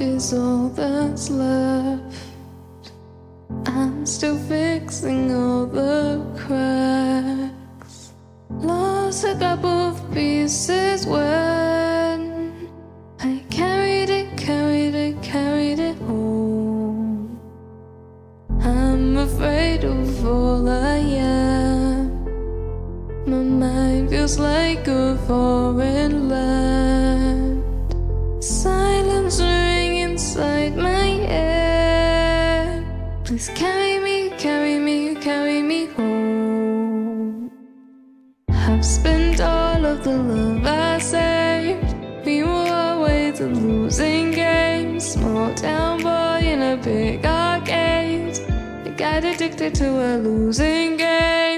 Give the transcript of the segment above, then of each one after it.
is all that's left. I'm still fixing all the cracks. Lost a couple of pieces when I carried it home. I'm afraid of all I am. My mind feels like a foreign land. Silence ring inside my head. Please carry me, carry me, carry me home. I've spent all of the love I saved. We were always a losing game. Small town boy in a big arcade. I got addicted to a losing game.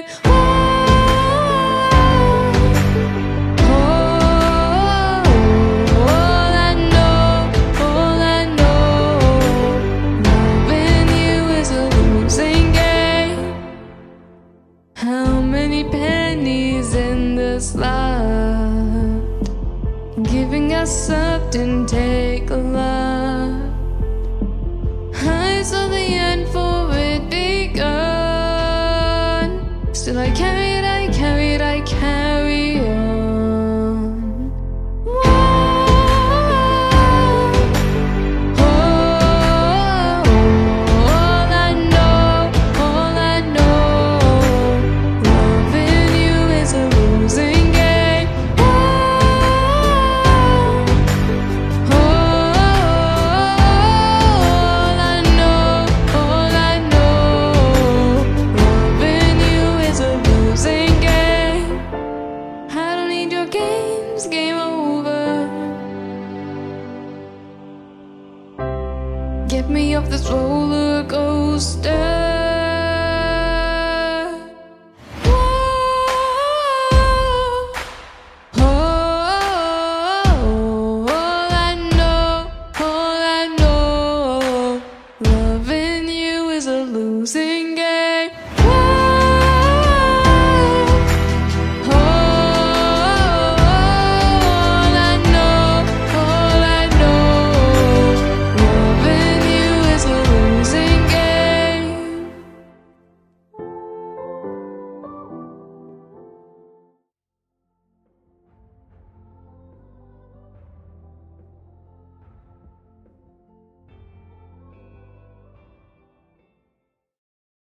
How many pennies in this lot? Giving us something, take a lot. I saw the end for it begun. Still I carry it, I carry it, I carry on. Game over. Get me off this roller coaster.